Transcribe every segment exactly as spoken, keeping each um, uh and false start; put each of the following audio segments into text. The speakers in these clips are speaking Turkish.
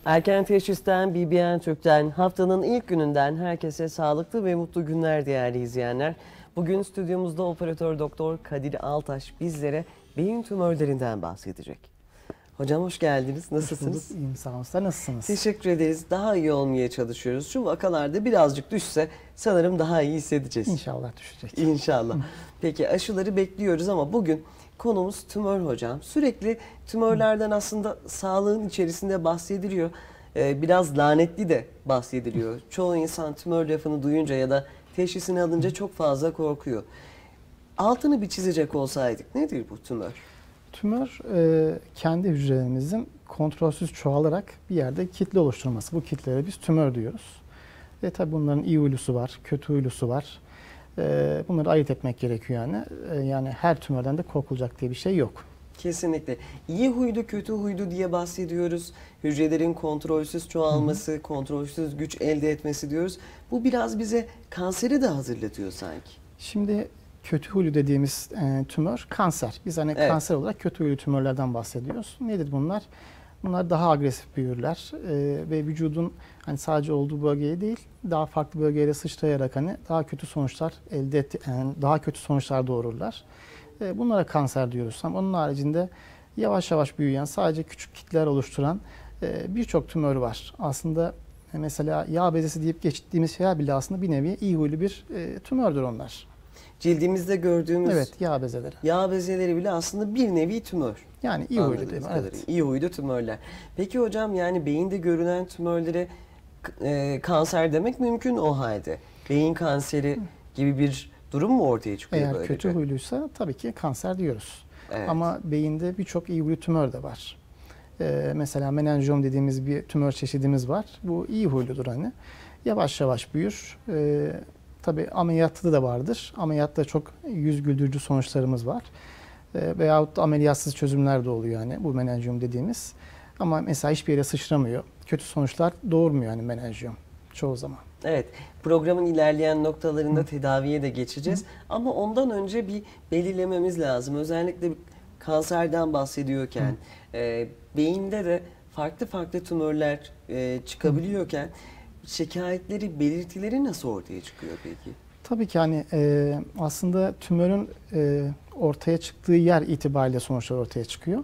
Erken Teşhis'ten, B B N Türk'ten, haftanın ilk gününden herkese sağlıklı ve mutlu günler değerli izleyenler. Bugün stüdyomuzda operatör doktor Kadir Altaş bizlere beyin tümörlerinden bahsedecek. Hocam hoş geldiniz. Nasılsınız? Hoş bulduk. İyiyim, sağ olun. Sizler nasılsınız? Teşekkür ederiz. Daha iyi olmaya çalışıyoruz. Şu vakalarda birazcık düşse sanırım daha iyi hissedeceğiz. İnşallah düşecek. İnşallah. Peki aşıları bekliyoruz ama bugün konumuz tümör hocam. Sürekli tümörlerden aslında sağlığın içerisinde bahsediliyor. Ee, biraz lanetli de bahsediliyor. Çoğu insan tümör lafını duyunca ya da teşhisini alınca çok fazla korkuyor. Altını bir çizecek olsaydık nedir bu tümör? Tümör e, kendi hücrelerimizin kontrolsüz çoğalarak bir yerde kitle oluşturması. Bu kitlelere biz tümör diyoruz. Ve tabi bunların iyi huylusu var, kötü huylusu var. E, bunları ayırt etmek gerekiyor yani. E, yani her tümörden de korkulacak diye bir şey yok. Kesinlikle. İyi huylu, kötü huylu diye bahsediyoruz. Hücrelerin kontrolsüz çoğalması, hı hı. kontrolsüz güç elde etmesi diyoruz. Bu biraz bize kanseri de hazırlatıyor sanki. Şimdi kötü huylu dediğimiz e, tümör kanser. Biz hani evet. kanser olarak kötü huylu tümörlerden bahsediyoruz. Nedir bunlar? Bunlar daha agresif büyürler e, ve vücudun hani sadece olduğu bölgeye değil, daha farklı bölgelere sıçrayarak hani daha kötü sonuçlar elde et, yani daha kötü sonuçlar doğururlar. E, bunlara kanser diyoruz. Ama onun haricinde yavaş yavaş büyüyen, sadece küçük kitleler oluşturan e, birçok tümör var. Aslında e, mesela yağ bezesi deyip geçtiğimiz şeyler bile aslında bir nevi iyi huylu bir e, tümördür onlar. Cildimizde gördüğümüz evet, yağ bezeleri. Yağ bezeleri bile aslında bir nevi tümör. Yani iyi huylu değil mi? Evet. İyi huylu tümörler. Peki hocam yani beyinde görülen tümörlere e, kanser demek mümkün o halde. Beyin kanseri gibi bir durum mu ortaya çıkıyor Eğer böylece? kötü huyluysa tabii ki kanser diyoruz. Evet. Ama beyinde birçok iyi huylu tümör de var. Ee, mesela menenjom dediğimiz bir tümör çeşidimiz var. Bu iyi huyludur hani. Yavaş yavaş büyür. Ee, tabii ameliyatlı da vardır. Ameliyatta çok yüz güldürücü sonuçlarımız var. Ee, veyahut da ameliyatsız çözümler de oluyor yani bu menenjom dediğimiz. Ama mesela hiçbir yere sıçramıyor. Kötü sonuçlar doğurmuyor yani menenjom çoğu zaman. Evet, programın ilerleyen noktalarında Hı. tedaviye de geçeceğiz. Hı. Ama ondan önce bir belirlememiz lazım. Özellikle kanserden bahsediyorken, e, beyinde de farklı farklı tümörler e, çıkabiliyorken, Hı. şikayetleri, belirtileri nasıl ortaya çıkıyor peki? Tabii ki hani e, aslında tümörün e, ortaya çıktığı yer itibariyle sonuçlar ortaya çıkıyor.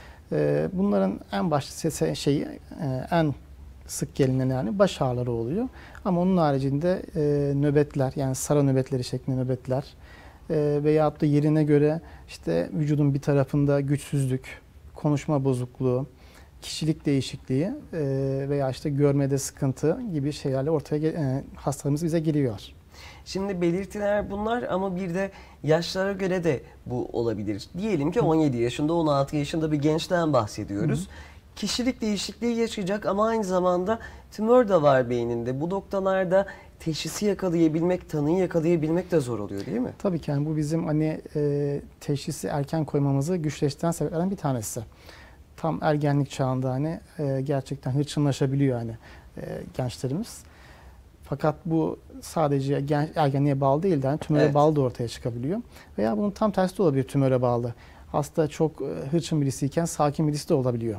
E, bunların en başta şeyi, e, en sık gelinen yani baş ağrıları oluyor. Ama onun haricinde e, nöbetler, yani sara nöbetleri şeklinde nöbetler e, veyahut da yerine göre işte vücudun bir tarafında güçsüzlük, konuşma bozukluğu, kişilik değişikliği e, veya işte görmede sıkıntı gibi şeylerle ortaya e, hastalarımız bize geliyor. Şimdi belirtiler bunlar ama bir de yaşlara göre de bu olabilir. Diyelim ki on yedi yaşında, on altı yaşında bir gençten bahsediyoruz. Hı. Kişilik değişikliği yaşayacak ama aynı zamanda tümör de var beyninde. Bu noktalarda teşhisi yakalayabilmek, tanıyı yakalayabilmek de zor oluyor değil mi? Tabii ki yani bu bizim hani e, teşhisi erken koymamızı güçleştiren sebeplerden bir tanesi. Tam ergenlik çağında hani e, gerçekten hırçınlaşabiliyor hani e, gençlerimiz. Fakat bu sadece gen, ergenliğe bağlı değil de yani tümöre evet. bağlı da ortaya çıkabiliyor. Veya bunun tam tersi de olabilir, tümöre bağlı. Hasta çok hırçın birisiyken sakin birisi de olabiliyor.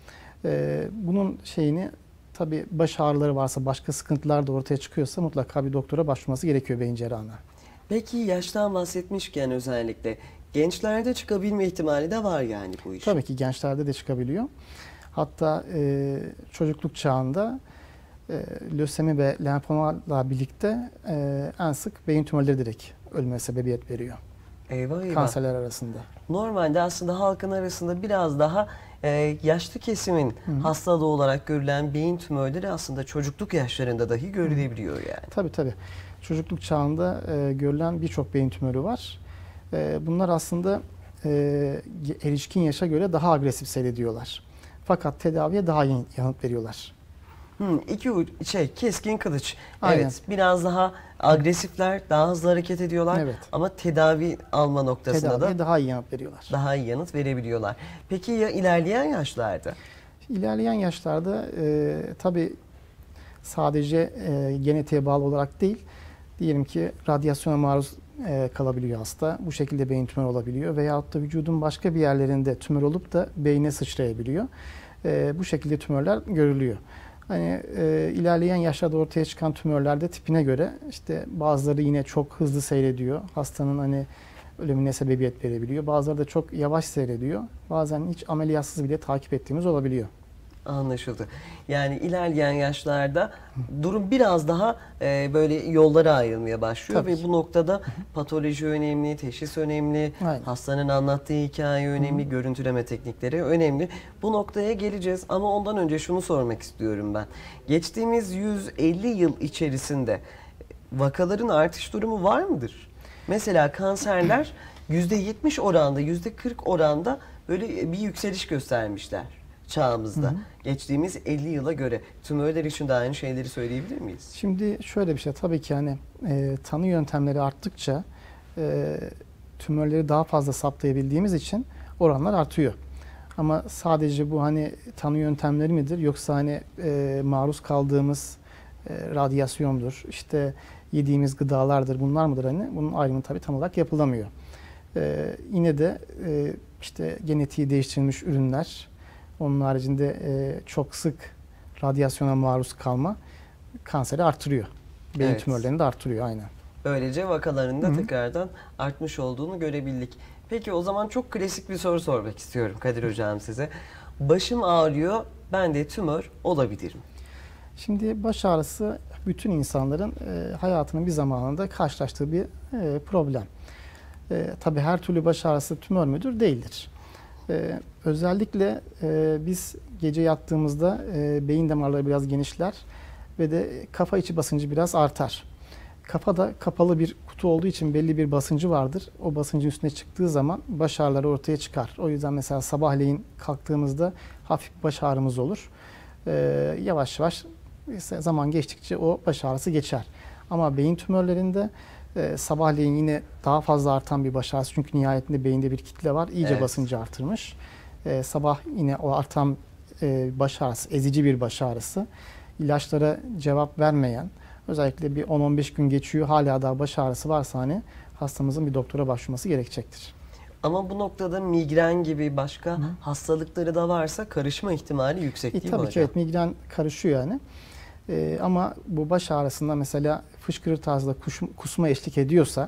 Ee, bunun şeyini tabii baş ağrıları varsa, başka sıkıntılar da ortaya çıkıyorsa mutlaka bir doktora başvurması gerekiyor beyin cerrahına. Peki yaştan bahsetmişken özellikle gençlerde çıkabilme ihtimali de var yani bu iş. Tabii ki gençlerde de çıkabiliyor. Hatta e, çocukluk çağında e, lösemi ve lenfomalarla birlikte e, en sık beyin tümörleri direkt ölüme sebebiyet veriyor. Eyvah eyvah. Kanserler arasında. Normalde aslında halkın arasında biraz daha e, yaşlı kesimin Hı. hastalığı olarak görülen beyin tümörleri aslında çocukluk yaşlarında dahi görülebiliyor yani. Tabii tabii. Çocukluk çağında e, görülen birçok beyin tümörü var. E, bunlar aslında e, erişkin yaşa göre daha agresif seyrediyorlar. Fakat tedaviye daha iyi yanıt veriyorlar. Hmm, iki şey keskin kılıç. Aynen. Evet, biraz daha agresifler, daha hızlı hareket ediyorlar. Evet. Ama tedavi alma noktasında Tedaviye da daha iyi yanıt veriyorlar. Daha iyi yanıt verebiliyorlar. Peki ya ilerleyen yaşlarda? İlerleyen yaşlarda e, tabii sadece e, genetiğe bağlı olarak değil, diyelim ki radyasyona maruz e, kalabiliyor hasta. Bu şekilde beyin tümörü olabiliyor. Veyahut da vücudun başka bir yerlerinde tümör olup da beyne sıçrayabiliyor. e, bu şekilde tümörler görülüyor. Hani e, ilerleyen yaşlarda ortaya çıkan tümörlerde tipine göre işte bazıları yine çok hızlı seyrediyor. Hastanın hani ölümüne sebebiyet verebiliyor. Bazıları da çok yavaş seyrediyor. Bazen hiç ameliyatsız bile takip ettiğimiz olabiliyor. Anlaşıldı. Yani ilerleyen yaşlarda durum biraz daha e, böyle yollara ayrılmaya başlıyor. Tabii Ve ki. bu noktada patoloji önemli, teşhis önemli, Aynen. hastanın anlattığı hikaye önemli, görüntüleme teknikleri önemli. Bu noktaya geleceğiz ama ondan önce şunu sormak istiyorum ben. Geçtiğimiz yüz elli yıl içerisinde vakaların artış durumu var mıdır? Mesela kanserler yüzde yetmiş oranda, yüzde kırk oranda böyle bir yükseliş göstermişler çağımızda. Hı hı. Geçtiğimiz elli yıla göre tümörler için de aynı şeyleri söyleyebilir miyiz? Şimdi şöyle bir şey, tabii ki hani e, tanı yöntemleri arttıkça e, tümörleri daha fazla saptayabildiğimiz için oranlar artıyor. Ama sadece bu hani tanı yöntemleri midir, yoksa hani e, maruz kaldığımız e, radyasyondur, işte yediğimiz gıdalardır, bunlar mıdır, hani bunun ayrımı tabii tam olarak yapılamıyor. E, yine de e, işte genetiği değiştirilmiş ürünler, onun haricinde e, çok sık radyasyona maruz kalma kanseri artırıyor. Beyin Evet. tümörlerini de artırıyor aynen. Böylece vakaların da Hı-hı. tekrardan artmış olduğunu görebildik. Peki o zaman çok klasik bir soru sormak istiyorum Kadir Hocam size. Başım ağrıyor, bende tümör olabilir mi? Şimdi baş ağrısı bütün insanların e, hayatının bir zamanında karşılaştığı bir e, problem. E, tabii her türlü baş ağrısı tümör müdür? Değildir. E, özellikle e, biz gece yattığımızda e, beyin damarları biraz genişler ve de kafa içi basıncı biraz artar. Kafada kapalı bir kutu olduğu için belli bir basıncı vardır. O basıncın üstüne çıktığı zaman baş ağrıları ortaya çıkar. O yüzden mesela sabahleyin kalktığımızda hafif baş ağrımız olur. E, yavaş yavaş zaman geçtikçe o baş ağrısı geçer. Ama beyin tümörlerinde e, sabahleyin yine daha fazla artan bir baş ağrısı. Çünkü nihayetinde beyinde bir kitle var. İyice Evet. basıncı artırmış. E, sabah yine o artan e, baş ağrısı, ezici bir baş ağrısı. İlaçlara cevap vermeyen, özellikle bir on on beş gün geçiyor, hala daha baş ağrısı varsa hani hastamızın bir doktora başvurması gerekecektir. Ama bu noktada migren gibi başka Hı. hastalıkları da varsa karışma ihtimali yüksek E, değil mi tabii hocam? ki evet, migren karışıyor yani. E, ama bu baş ağrısında mesela fışkırır tarzda kuş, kusma eşlik ediyorsa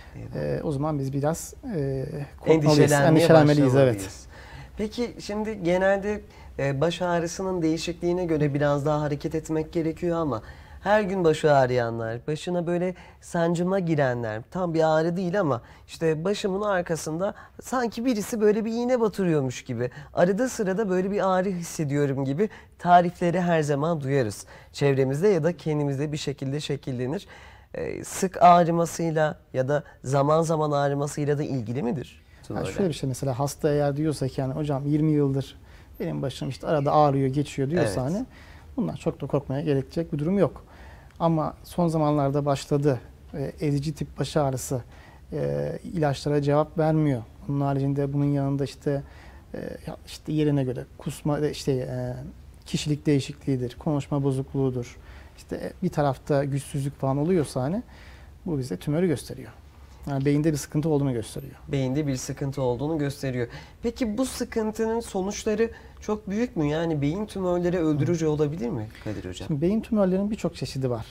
e, o zaman biz biraz e, korkmalıyız, Endişelenmeye endişelenmeliyiz. Evet. başlamalıyız. Peki şimdi genelde e, baş ağrısının değişikliğine göre biraz daha hareket etmek gerekiyor ama her gün başı ağrıyanlar, başına böyle sancıma girenler, tam bir ağrı değil ama işte başımın arkasında sanki birisi böyle bir iğne batırıyormuş gibi, arada sırada böyle bir ağrı hissediyorum gibi tarifleri her zaman duyarız. Çevremizde ya da kendimizde bir şekilde şekillenir. Ee, sık ağrımasıyla ya da zaman zaman ağrımasıyla da ilgili midir? Yani şöyle bir şey, mesela hasta eğer diyorsa ki yani hocam yirmi yıldır benim başım işte arada ağrıyor, geçiyor diyorsa Evet. hani bundan çok da korkmaya gerekecek bir durum yok. Ama son zamanlarda başladı e, ezici tip baş ağrısı, e, ilaçlara cevap vermiyor. Onun haricinde bunun yanında işte e, işte yerine göre kusma, işte e, kişilik değişikliğidir, konuşma bozukluğudur. İşte bir tarafta güçsüzlük falan oluyorsa hani bu bize tümörü gösteriyor. Yani beyinde bir sıkıntı olduğunu gösteriyor. Beyinde bir sıkıntı olduğunu gösteriyor. Peki bu sıkıntının sonuçları çok büyük mü? Yani beyin tümörleri öldürücü olabilir mi Kadir Hocam? Şimdi beyin tümörlerinin birçok çeşidi var.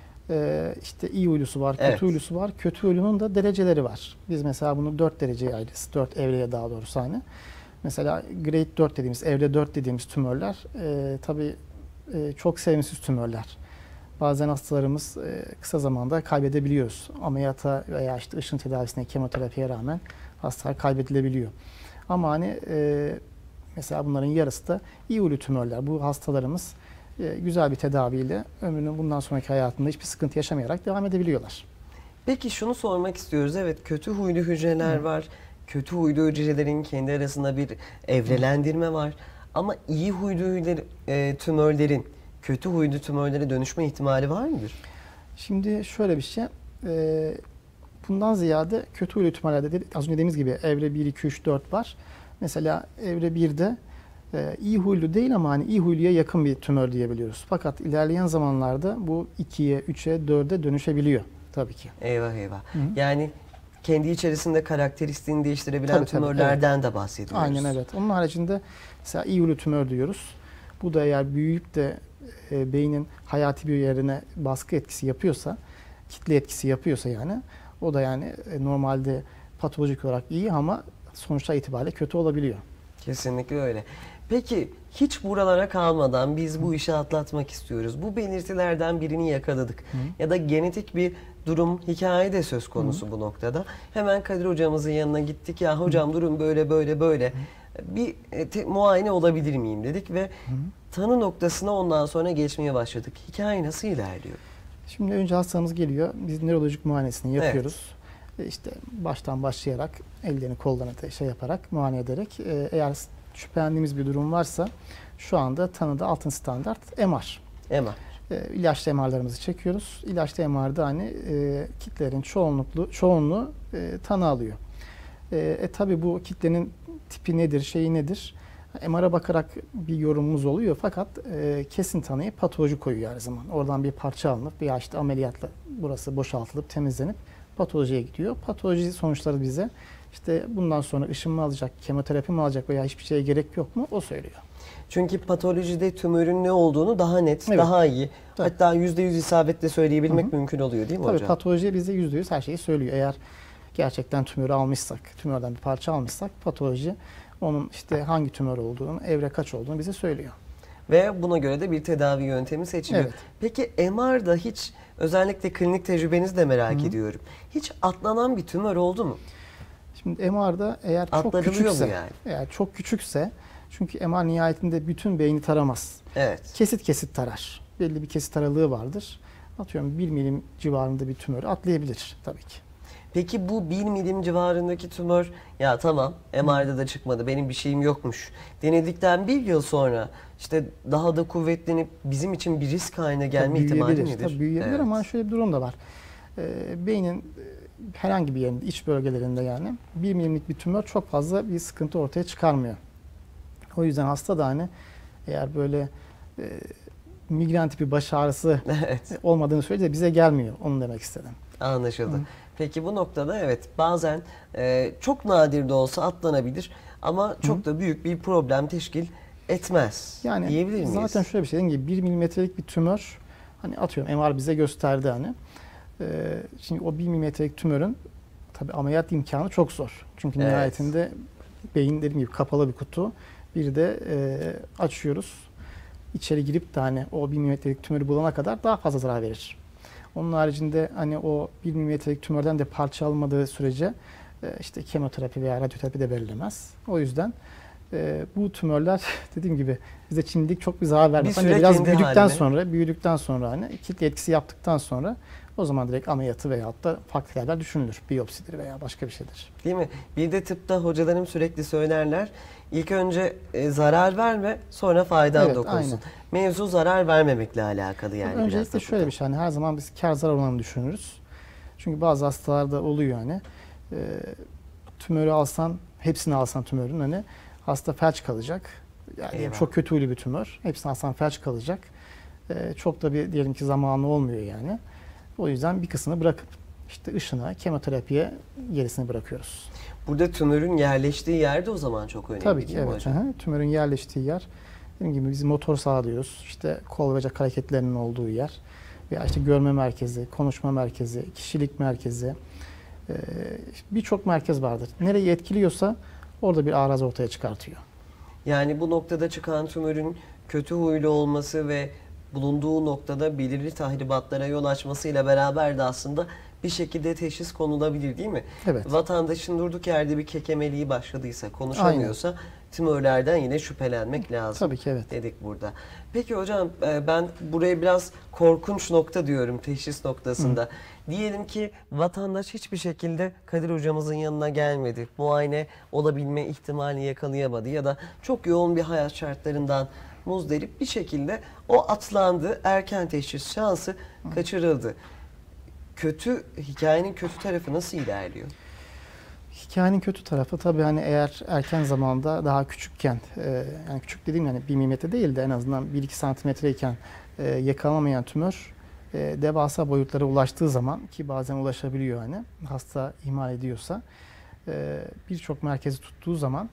Ee, işte iyi huylusu var, kötü Evet. huylusu var. Kötü huylunun da dereceleri var. Biz mesela bunu dört dereceye ayırırız. dört evreye daha doğrusu hani. Mesela grade dört dediğimiz, evre dört dediğimiz tümörler e, tabii e, çok sevimsiz tümörler. Bazen hastalarımız e, kısa zamanda kaybedebiliyoruz. Ameliyata veya işte ışın tedavisine, kemoterapiye rağmen hastalar kaybedilebiliyor. Ama hani e, mesela bunların yarısı da iyi huylu tümörler. Bu hastalarımız e, güzel bir tedaviyle ömrünün bundan sonraki hayatında hiçbir sıkıntı yaşamayarak devam edebiliyorlar. Peki şunu sormak istiyoruz. Evet, kötü huylu hücreler Hı. var. Kötü huylu hücrelerin kendi arasında bir evrelendirme var. Ama iyi huylu hücre, e, tümörlerin kötü huylu tümörlere dönüşme ihtimali var mıdır? Şimdi şöyle bir şey, e, bundan ziyade kötü huylu tümörlerde de, az önce dediğimiz gibi evre bir, iki, üç, dört var. Mesela evre birde e, iyi huylu değil ama hani iyi huyluya yakın bir tümör diyebiliyoruz. Fakat ilerleyen zamanlarda bu ikiye, üçe, dörde dönüşebiliyor tabii ki. Eyvah eyvah. Hı hı. Yani kendi içerisinde karakteristiğini değiştirebilen Tabii, tabii, tümörlerden de bahsediyoruz. Aynen evet. Onun haricinde Mesela iyi huylu tümör diyoruz. Bu da eğer büyüyüp de e, beynin hayati bir yerine baskı etkisi yapıyorsa, kitle etkisi yapıyorsa yani, o da yani e, normalde patolojik olarak iyi ama sonuçta itibariyle kötü olabiliyor. Kesinlikle öyle. Peki hiç buralara kalmadan biz bu işi atlatmak istiyoruz. Bu belirtilerden birini yakaladık. Hı. Ya da genetik bir durum, hikaye de söz konusu Hı. bu noktada. Hemen Kadir hocamızın yanına gittik. Ya hocam Hı. durum böyle böyle böyle. Hı. Bir te, muayene olabilir miyim dedik ve Hı. tanı noktasına ondan sonra geçmeye başladık. Hikaye nasıl ilerliyor? Şimdi önce hastamız geliyor. Biz nörolojik muayenesini yapıyoruz. Evet. İşte baştan başlayarak ellerini kollarını şey yaparak muayene ederek e, eğer şüphelendiğimiz bir durum varsa şu anda tanıda altın standart M R. M R. E, ilaçlı M R'larımızı çekiyoruz. İlaçlı M R'da hani e, kitlerin çoğunluklu çoğunluğu e, tanı alıyor. E, e tabii bu kitlenin tipi nedir, şeyi nedir? M R'a bakarak bir yorumumuz oluyor fakat e, kesin tanıyı patoloji koyuyor her zaman. Oradan bir parça alınıp bir işte ameliyatla burası boşaltılıp temizlenip patolojiye gidiyor. Patoloji sonuçları bize işte bundan sonra ışın mı alacak, kemoterapi mi alacak veya hiçbir şeye gerek yok mu o söylüyor. Çünkü patolojide tümörün ne olduğunu daha net, evet. daha iyi, Tabii. hatta yüzde yüz isabetle söyleyebilmek Hı-hı. mümkün oluyor değil mi Tabii, hocam? Tabii patolojiye bize yüzde yüz her şeyi söylüyor. Eğer gerçekten tümörü almışsak, tümörden bir parça almışsak patoloji onun işte hangi tümör olduğunu, evre kaç olduğunu bize söylüyor. Ve buna göre de bir tedavi yöntemi seçiliyor. Evet. Peki M R'da hiç, özellikle klinik tecrübenizi de merak Hı-hı. ediyorum. Hiç atlanan bir tümör oldu mu? Şimdi M R'da eğer çok küçükse, yani? eğer çok küçükse, çünkü M R nihayetinde bütün beyni taramaz. Evet. Kesit kesit tarar. Belli bir kesit aralığı vardır. Atıyorum bir milim civarında bir tümörü atlayabilir tabii ki. Peki bu bir milim civarındaki tümör, ya tamam M R'da da çıkmadı, benim bir şeyim yokmuş denedikten bir yıl sonra işte daha da kuvvetlenip bizim için bir risk haline gelme ihtimali nedir? Tabii büyüyebilir evet. Ama şöyle bir durum da var. Ee, beynin herhangi bir yerinde, iç bölgelerinde yani bir milimlik bir tümör çok fazla bir sıkıntı ortaya çıkarmıyor. O yüzden hasta da hani eğer böyle e, migren tipi baş ağrısı evet. olmadığını sürece bize gelmiyor. Onu demek istedim. Anlaşıldı. Hı. Peki bu noktada evet bazen e, çok nadir de olsa atlanabilir ama çok Hı. da büyük bir problem teşkil etmez yani diyebilir miyiz? Zaten şöyle bir şey, dediğim gibi bir milimetrelik bir tümör, hani atıyorum M R bize gösterdi hani. E, şimdi o bir milimetrelik tümörün tabii ameliyat imkanı çok zor. Çünkü evet. nihayetinde beyin dediğim gibi kapalı bir kutu. Bir de e, açıyoruz. İçeri girip de hani o bir milimetrelik tümörü bulana kadar daha fazla zarar verir. Onun haricinde hani o bir milimetrelik tümörden de parça almadığı sürece e, işte kemoterapi veya radyoterapi de verilemez. O yüzden e, bu tümörler dediğim gibi bize şimdilik çok bir zarar vermez. Bir hani biraz büyüdükten haline. sonra, büyüdükten sonra hani kitle etkisi yaptıktan sonra o zaman direkt ameliyatı veyahut da farklı yerler düşünülür. Biyopsidir veya başka bir şeydir. Değil mi? Bir de tıpta hocalarım sürekli söylerler. İlk önce e, zarar verme, sonra faydan evet, dokunsun. Aynen. Mevzu zarar vermemekle alakalı yani. Öncelikle şöyle bir şey, hani her zaman biz kar zarar olanı düşünürüz. Çünkü bazı hastalarda oluyor hani e, tümörü alsan, hepsini alsan tümörün hani hasta felç kalacak. Yani çok kötü huylu bir tümör. Hepsini alsan felç kalacak. E, çok da bir diyelim ki zamanı olmuyor yani. O yüzden bir kısmını bırakıp işte ışına, kemoterapiye gerisini bırakıyoruz. Burada tümörün yerleştiği yer de o zaman çok önemli. Tabii ki evet. Hı, tümörün yerleştiği yer, dediğim gibi biz motor sağlıyoruz. İşte kol bacak hareketlerinin olduğu yer veya işte görme merkezi, konuşma merkezi, kişilik merkezi, e, birçok merkez vardır. Nereyi etkiliyorsa orada bir arız ortaya çıkartıyor. Yani bu noktada çıkan tümörün kötü huylu olması ve bulunduğu noktada belirli tahribatlara yol açmasıyla beraber de aslında bir şekilde teşhis konulabilir değil mi? Evet. Vatandaşın durduk yerde bir kekemeliği başladıysa, konuşamıyorsa Aynen. tümörlerden yine şüphelenmek lazım. Tabii ki evet. Dedik burada. Peki hocam ben buraya biraz korkunç nokta diyorum teşhis noktasında. Hı. Diyelim ki vatandaş hiçbir şekilde Kadir hocamızın yanına gelmedi. Muayene olabilme ihtimalini yakalayamadı ya da çok yoğun bir hayat şartlarından muzdarip bir şekilde o atlandı, erken teşhis şansı Hı. kaçırıldı. Kötü, hikayenin kötü tarafı nasıl ilerliyor? Hikayenin kötü tarafı tabii hani eğer erken zamanda daha küçükken, e, yani küçük dediğim yani bir milimetre değil de en azından bir iki santimetreyken e, yakalanamayan tümör e, devasa boyutlara ulaştığı zaman ki bazen ulaşabiliyor hani hasta ihmal ediyorsa e, birçok merkezi tuttuğu zaman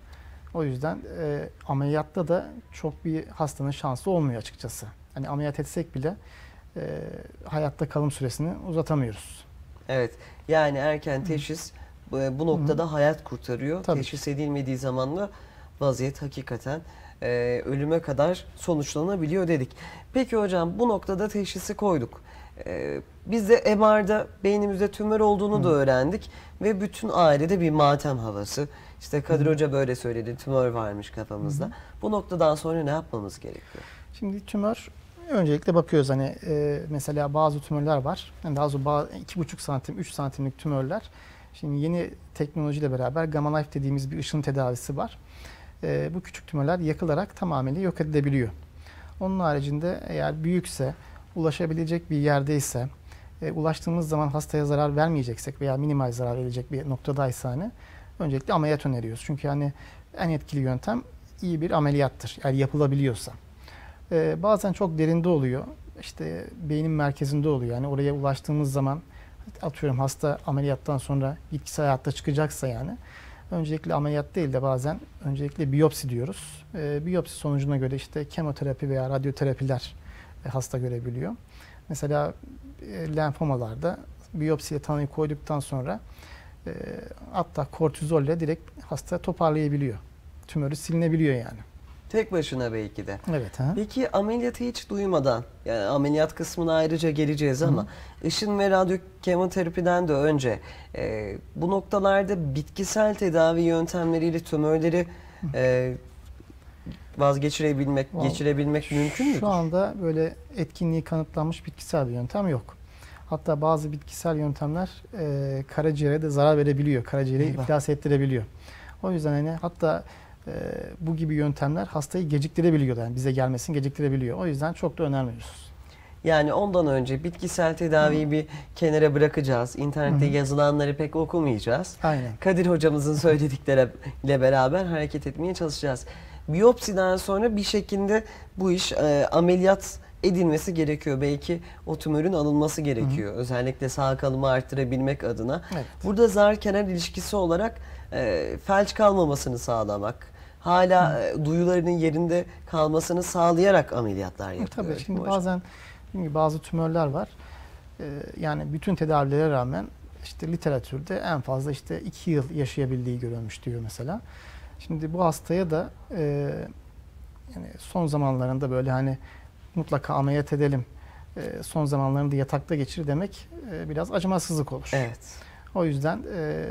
O yüzden e, ameliyatta da çok bir hastanın şansı olmuyor açıkçası. Hani ameliyat etsek bile e, hayatta kalım süresini uzatamıyoruz. Evet. Yani erken teşhis bu, bu noktada Hı. hayat kurtarıyor. Tabii Teşhis ki. edilmediği zaman da vaziyet hakikaten e, ölüme kadar sonuçlanabiliyor dedik. Peki hocam, bu noktada teşhisi koyduk. E, biz de M R'da beynimizde tümör olduğunu Hı. da öğrendik ve bütün ailede bir matem havası. İşte Kadir Hı. Hoca böyle söyledi, tümör varmış kafamızda. Hı. Bu noktadan sonra ne yapmamız gerekiyor? Şimdi tümör, öncelikle bakıyoruz hani e, mesela bazı tümörler var. Yani daha doğrusu iki buçuk santim, üç santimlik tümörler. Şimdi yeni teknolojiyle beraber Gamma Knife dediğimiz bir ışın tedavisi var. E, bu küçük tümörler yakılarak tamamıyla yok edilebiliyor. Onun haricinde eğer büyükse, ulaşabilecek bir yerdeyse, e, ulaştığımız zaman hastaya zarar vermeyeceksek veya minimal zarar verecek bir noktadaysa hani öncelikle ameliyat öneriyoruz. Çünkü hani en etkili yöntem iyi bir ameliyattır. Yani yapılabiliyorsa. Ee, bazen çok derinde oluyor. İşte beynin merkezinde oluyor. Yani oraya ulaştığımız zaman, atıyorum hasta ameliyattan sonra bitkisel hayatta çıkacaksa yani öncelikle ameliyat değil de bazen öncelikle biyopsi diyoruz. Ee, biyopsi sonucuna göre işte kemoterapi veya radyoterapiler e, hasta görebiliyor. Mesela e, lenfomalarda biyopsiye tanıyı koyduktan sonra e, hatta kortizolle direkt hasta toparlayabiliyor. Tümörü silinebiliyor yani. Tek başına belki de. Evet. Ha? Peki ameliyatı hiç duymadan, yani ameliyat kısmına ayrıca geleceğiz ama Hı. ışın ve radyo kemoterapiden de önce e, bu noktalarda bitkisel tedavi yöntemleriyle tümörleri e, vazgeçirebilmek, Vallahi, geçirebilmek mümkün müdür? Şu anda böyle etkinliği kanıtlanmış bitkisel bir yöntem yok. Hatta bazı bitkisel yöntemler e, karaciğere de zarar verebiliyor, karaciğeri iflas ettirebiliyor. O yüzden hani hatta Ee, bu gibi yöntemler hastayı geciktirebiliyor. Yani bize gelmesini geciktirebiliyor. O yüzden çok da önermiyoruz. Yani ondan önce bitkisel tedaviyi Hı. bir kenara bırakacağız. İnternette Hı. yazılanları pek okumayacağız. Aynen. Kadir hocamızın söyledikleriyle beraber hareket etmeye çalışacağız. Biyopsiden sonra bir şekilde bu iş e, ameliyat edilmesi gerekiyor. Belki o tümörün alınması gerekiyor. Hı. Özellikle sağ kalımı arttırabilmek adına. Evet. Burada zar-kenar ilişkisi olarak e, felç kalmamasını sağlamak, hala Hı. duyularının yerinde kalmasını sağlayarak ameliyatlar yapıyor. Tabii şimdi bazen çünkü bazı tümörler var. Ee, yani bütün tedavilere rağmen işte literatürde en fazla işte iki yıl yaşayabildiği görülmüş diyor mesela. Şimdi bu hastaya da e, yani son zamanlarında böyle hani mutlaka ameliyat edelim, e, son zamanlarında yatakta geçir demek e, biraz acımasızlık olur. Evet. O yüzden e,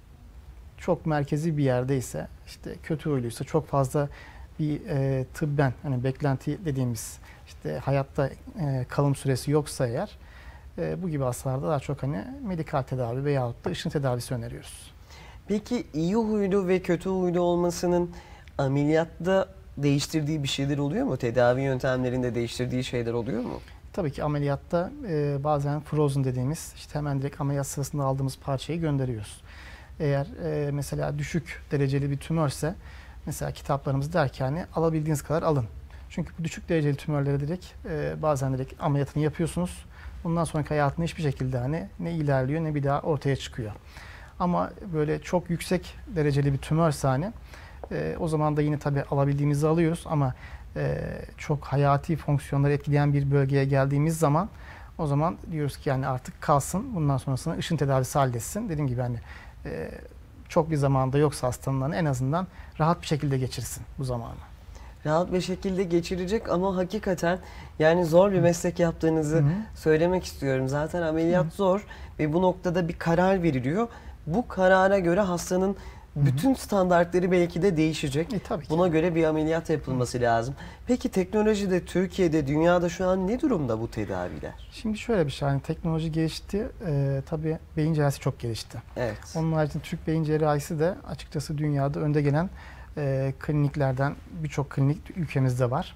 çok merkezi bir yerdeyse, işte kötü huyluysa, çok fazla bir e, tıbben hani beklenti dediğimiz işte hayatta e, kalım süresi yoksa eğer e, bu gibi hastalarda daha çok hani medikal tedavi veyahut da ışın tedavisi öneriyoruz. Peki iyi huylu ve kötü huylu olmasının ameliyatta değiştirdiği bir şeyler oluyor mu? Tedavi yöntemlerinde değiştirdiği şeyler oluyor mu? Tabii ki ameliyatta e, bazen frozen dediğimiz işte hemen direkt ameliyat sırasında aldığımız parçayı gönderiyoruz. Eğer e, mesela düşük dereceli bir tümörse mesela kitaplarımız der ki hani alabildiğiniz kadar alın. Çünkü bu düşük dereceli tümörlere direkt e, bazen direkt ameliyatını yapıyorsunuz. Bundan sonraki hayatında hiçbir şekilde hani ne ilerliyor ne bir daha ortaya çıkıyor. Ama böyle çok yüksek dereceli bir tümörse hani e, o zaman da yine tabii alabildiğimizi alıyoruz ama e, çok hayati fonksiyonları etkileyen bir bölgeye geldiğimiz zaman o zaman diyoruz ki yani artık kalsın. Bundan sonrasında ışın tedavisi halletsin. Dediğim gibi hani e, çok bir zamanda yoksa hastanın en azından rahat bir şekilde geçirsin bu zamanı. Rahat bir şekilde geçirecek ama hakikaten yani zor bir meslek yaptığınızı Hı-hı. söylemek istiyorum. Zaten ameliyat Hı-hı. zor ve bu noktada bir karar veriliyor. Bu karara göre hastanın bütün Hı-hı. standartları belki de değişecek. E, tabii ki. Buna göre bir ameliyat yapılması Hı-hı. lazım. Peki teknolojide, Türkiye'de, dünyada şu an ne durumda bu tedaviler? Şimdi şöyle bir şey, hani teknoloji gelişti, e, tabii beyin cerrahisi çok gelişti. Evet. Onun haricinde Türk beyin cerrahisi de açıkçası dünyada önde gelen e, kliniklerden birçok klinik ülkemizde var.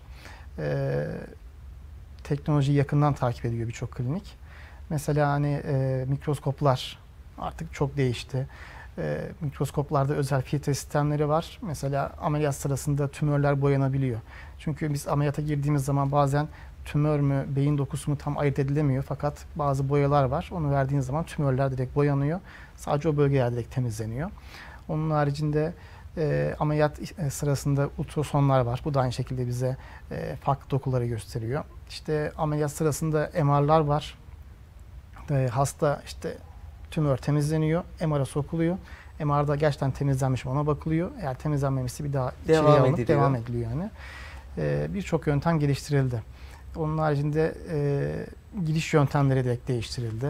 E, teknolojiyi yakından takip ediyor birçok klinik. Mesela hani e, mikroskoplar artık çok değişti. E, mikroskoplarda özel filtre sistemleri var. Mesela ameliyat sırasında tümörler boyanabiliyor. Çünkü biz ameliyata girdiğimiz zaman bazen tümör mü, beyin dokusu mu tam ayırt edilemiyor. Fakat bazı boyalar var. Onu verdiğiniz zaman tümörler direkt boyanıyor. Sadece o bölgeler direkt temizleniyor. Onun haricinde E, ameliyat sırasında ultrasonlar var. Bu da aynı şekilde bize e, farklı dokuları gösteriyor. İşte ameliyat sırasında M R'lar var. E, hasta işte tümör temizleniyor, M R'a sokuluyor. M R'da gerçekten temizlenmiş mi ona bakılıyor. Eğer temizlenmemişse bir daha içeriye Devam alınıp ediliyor. devam ediliyor yani. E, Birçok yöntem geliştirildi. Onun haricinde e, giriş yöntemleri direkt değiştirildi.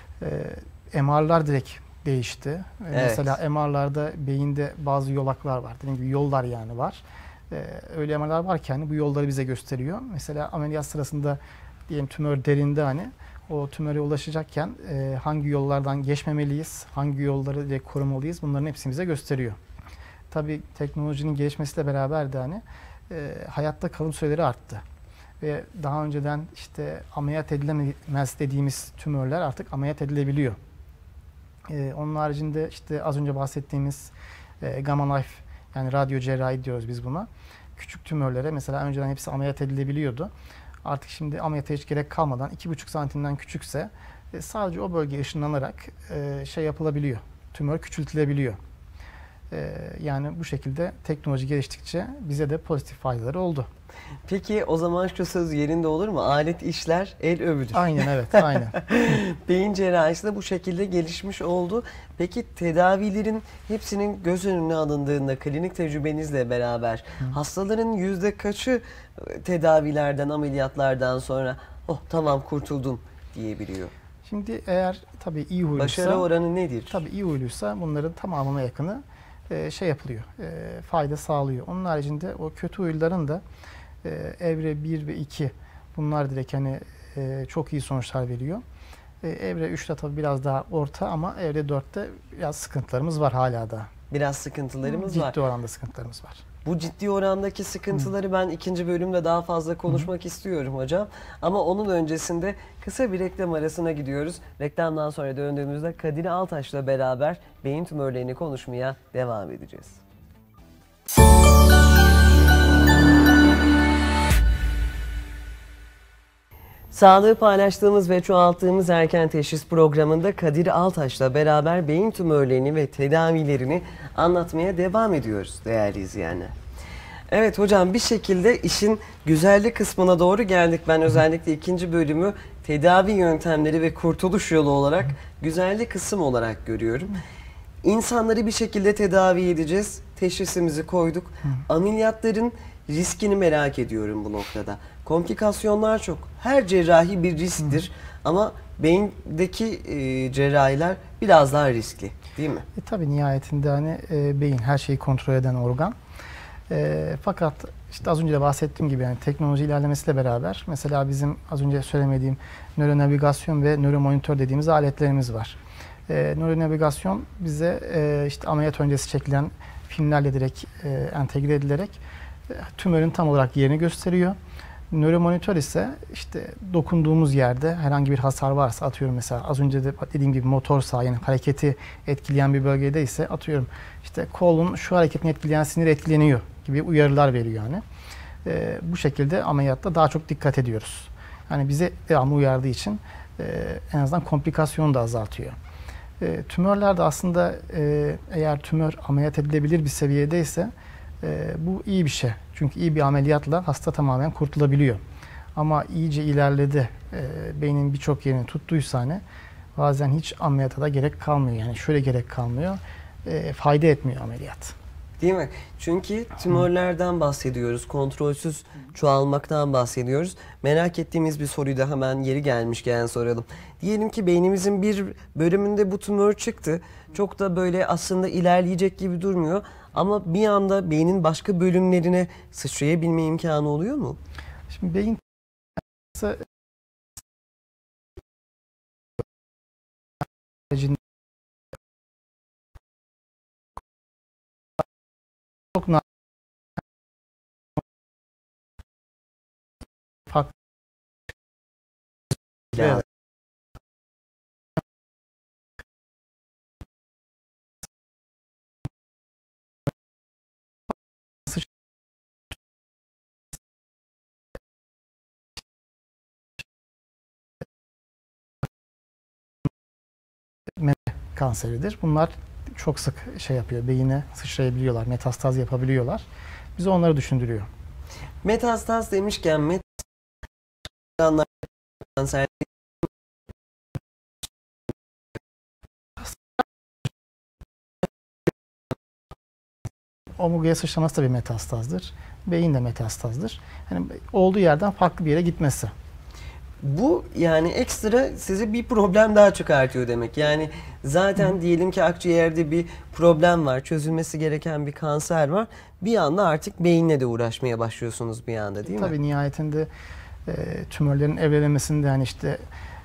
E, M R'lar direkt değişti. E, Evet. Mesela M R'larda beyinde bazı yolaklar var. Dediğim gibi yollar yani var. E, öyle M R'lar var ki hani bu yolları bize gösteriyor. Mesela ameliyat sırasında diyelim tümör derinde hani o tümöre ulaşacakken e, hangi yollardan geçmemeliyiz, hangi yolları direkt korumalıyız bunların hepsini bize gösteriyor. Tabii teknolojinin gelişmesiyle beraber de hani e, hayatta kalım süreleri arttı. Ve daha önceden işte ameliyat edilemez dediğimiz tümörler artık ameliyat edilebiliyor. Ee, onun haricinde işte az önce bahsettiğimiz e, gamma knife yani radyo cerrahi diyoruz biz buna. Küçük tümörlere mesela önceden hepsi ameliyat edilebiliyordu. Artık şimdi ameliyata hiç gerek kalmadan iki buçuk santimden küçükse e, sadece o bölge ışınlanarak e, şey yapılabiliyor. Tümör küçültülebiliyor. E, yani bu şekilde teknoloji geliştikçe bize de pozitif faydaları oldu. Peki o zaman şu söz yerinde olur mu? Alet işler, el övülür. Aynen evet, aynen. Beyin cerrahisi de bu şekilde gelişmiş oldu. Peki tedavilerin hepsinin göz önüne alındığında klinik tecrübenizle beraber Hı. hastaların yüzde kaçı tedavilerden, ameliyatlardan sonra oh tamam kurtuldum diyebiliyor? Şimdi eğer tabii iyi huyluysa... Başarı oranı nedir? Tabii iyi huyluysa bunların tamamına yakını e, şey yapılıyor, e, fayda sağlıyor. Onun haricinde o kötü huyluların da e, evre bir ve iki bunlar direkt hani e, çok iyi sonuçlar veriyor. E, evre üçte tabii biraz daha orta ama evre dörtte biraz sıkıntılarımız var hala da. Biraz sıkıntılarımız Ciddi var. Ciddi oranda sıkıntılarımız var. Bu ciddi orandaki sıkıntıları ben ikinci bölümde daha fazla konuşmak Hı. istiyorum hocam. Ama onun öncesinde kısa bir reklam arasına gidiyoruz. Reklamdan sonra döndüğümüzde Kadir Altaş'la beraber beyin tümörlerini konuşmaya devam edeceğiz. Sağlığı paylaştığımız ve çoğalttığımız erken teşhis programında Kadir Altaş'la beraber beyin tümörlerini ve tedavilerini anlatmaya devam ediyoruz değerli izleyenler. Evet hocam bir şekilde işin güzellik kısmına doğru geldik. Ben özellikle ikinci bölümü tedavi yöntemleri ve kurtuluş yolu olarak güzellik kısım olarak görüyorum. İnsanları bir şekilde tedavi edeceğiz. Teşhisimizi koyduk. Ameliyatların riskini merak ediyorum bu noktada. Komplikasyonlar çok. Her cerrahi bir risktir. Hı. Ama beyindeki e, cerrahiler biraz daha riskli değil mi? E, tabii nihayetinde hani e, beyin her şeyi kontrol eden organ. E, fakat işte az önce de bahsettiğim gibi yani teknoloji ilerlemesiyle beraber mesela bizim az önce söylemediğim nöronavigasyon ve nöromonitör dediğimiz aletlerimiz var. E, nöronavigasyon bize e, işte ameliyat öncesi çekilen filmlerle direkt e, entegre edilerek e, tümörün tam olarak yerini gösteriyor. Nöromonitör ise işte dokunduğumuz yerde herhangi bir hasar varsa atıyorum mesela az önce de dediğim gibi motor sağ yani hareketi etkileyen bir bölgede ise atıyorum işte kolun şu hareketini etkileyen sinir etkileniyor gibi uyarılar veriyor yani. E, bu şekilde ameliyatta daha çok dikkat ediyoruz. Yani bize devamlı uyardığı için e, en azından komplikasyonu da azaltıyor. E, tümörler de aslında e, eğer tümör ameliyat edilebilir bir seviyedeyse e, bu iyi bir şey. Çünkü iyi bir ameliyatla hasta tamamen kurtulabiliyor. Ama iyice ilerledi, e, beynin birçok yerini tuttuysa hani bazen hiç ameliyata da gerek kalmıyor. Yani şöyle gerek kalmıyor, e, fayda etmiyor ameliyat. Değil mi? Çünkü tümörlerden bahsediyoruz, kontrolsüz çoğalmaktan bahsediyoruz. Merak ettiğimiz bir soruyu da hemen yeri gelmişken soralım. Diyelim ki beynimizin bir bölümünde bu tümör çıktı. Çok da böyle aslında ilerleyecek gibi durmuyor. Ama bir anda beynin başka bölümlerine sıçrayabilme imkanı oluyor mu? Şimdi beyin çok farklı. Evet. Meme kanseridir. Bunlar çok sık şey yapıyor, beyine sıçrayabiliyorlar, metastaz yapabiliyorlar. Bize onları düşündürüyor. Metastaz demişken metastaz kanser omurgaya sıçraması da bir metastazdır. Beyin de metastazdır. Yani olduğu yerden farklı bir yere gitmesi. Bu yani ekstra size bir problem daha çıkartıyor demek. Yani zaten Hı. diyelim ki akciğerde bir problem var, çözülmesi gereken bir kanser var. Bir anda artık beyinle de uğraşmaya başlıyorsunuz bir anda, değil Tabii mi? Tabii nihayetinde e, tümörlerin evrelemesinde yani işte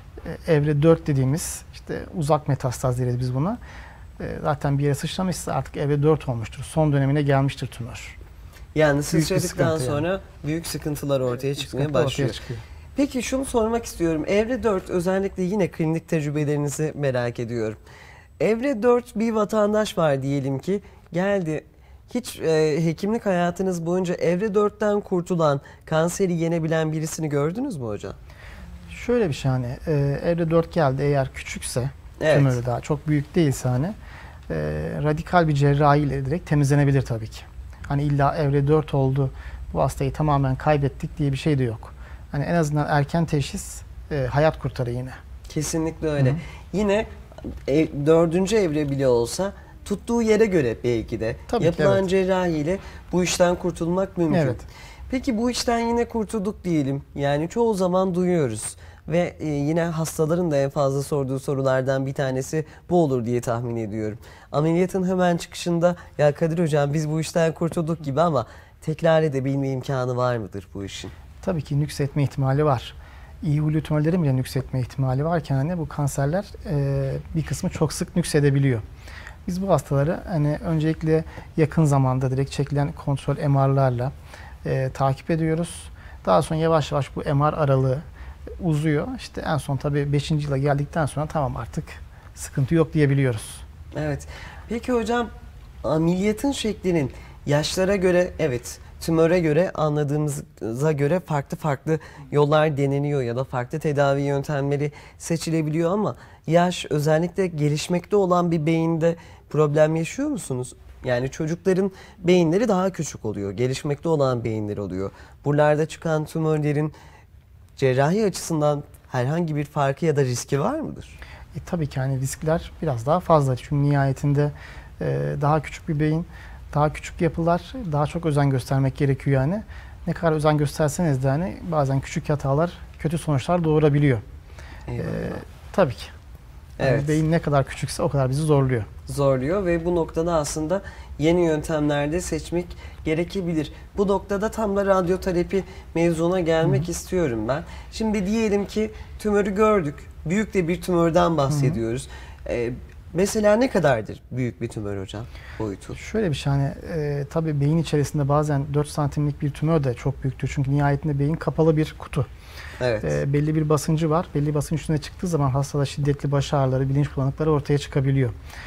e, evre dört dediğimiz işte uzak metastaz deriz biz buna. E, zaten bir yere sıçramışsa artık evre dört olmuştur. Son dönemine gelmiştir tümör. Yani sıçradıktan sonra yani. büyük sıkıntılar ortaya çıkmaya Sıkıntı başlıyor. Ortaya çıkıyor. Peki şunu sormak istiyorum. Evre dört özellikle yine klinik tecrübelerinizi merak ediyorum. Evre dört bir vatandaş var diyelim ki geldi. Hiç e, hekimlik hayatınız boyunca evre dörtten kurtulan, kanseri yenebilen birisini gördünüz mü hocam? Şöyle bir şey hani e, evre dört geldi eğer küçükse, evet. tümörü daha çok büyük değilse hani e, radikal bir cerrahi ile direkt temizlenebilir tabii ki. Hani illa evre dört oldu, bu hastayı tamamen kaybettik diye bir şey de yok. Hani en azından erken teşhis e, hayat kurtarır yine. Kesinlikle öyle. Hı-hı. Yine e, dördüncü evre bile olsa tuttuğu yere göre belki de Tabii yapılan ki, evet. cerrahiyle bu işten kurtulmak mümkün. Evet. Peki bu işten yine kurtulduk diyelim. Yani çoğu zaman duyuyoruz. Ve e, yine hastaların da en fazla sorduğu sorulardan bir tanesi bu olur diye tahmin ediyorum. Ameliyatın hemen çıkışında ya Kadir Hocam biz bu işten kurtulduk gibi ama tekrar edebilme imkanı var mıdır bu işin? Tabii ki nüksetme ihtimali var. İyi huylu tümörlerin bile nüksetme ihtimali varken hani bu kanserler e, bir kısmı çok sık nüksedebiliyor. Biz bu hastaları hani öncelikle yakın zamanda direkt çekilen kontrol M R'larla e, takip ediyoruz. Daha sonra yavaş yavaş bu M R aralığı uzuyor. İşte en son tabii beşinci yıla geldikten sonra tamam artık sıkıntı yok diyebiliyoruz. Evet. Peki hocam ameliyatın şeklinin yaşlara göre evet tümöre göre anladığımıza göre farklı farklı yollar deneniyor ya da farklı tedavi yöntemleri seçilebiliyor ama yaş özellikle gelişmekte olan bir beyinde problem yaşıyor musunuz? Yani çocukların beyinleri daha küçük oluyor. Gelişmekte olan beyinleri oluyor. Buralarda çıkan tümörlerin cerrahi açısından herhangi bir farkı ya da riski var mıdır? E, tabii ki hani riskler biraz daha fazla. Çünkü nihayetinde e, daha küçük bir beyin, daha küçük yapılar, daha çok özen göstermek gerekiyor yani. Ne kadar özen gösterseniz de hani bazen küçük hatalar kötü sonuçlar doğurabiliyor. E, tabii ki. Yani evet. Beyin ne kadar küçükse o kadar bizi zorluyor. Zorluyor ve bu noktada aslında yeni yöntemlerde seçmek gerekebilir. Bu noktada tam da radyoterapi mevzuna gelmek Hı-hı. istiyorum ben. Şimdi diyelim ki tümörü gördük. Büyük de bir tümörden bahsediyoruz. Ee, mesela ne kadardır büyük bir tümör hocam boyutu? Şöyle bir şey hani e, tabii beyin içerisinde bazen dört santimlik bir tümör de çok büyüktür. Çünkü nihayetinde beyin kapalı bir kutu. Evet. E, belli bir basıncı var. Belli bir basınç üstüne çıktığı zaman hastada şiddetli baş ağrıları, bilinç bulanıkları ortaya çıkabiliyor.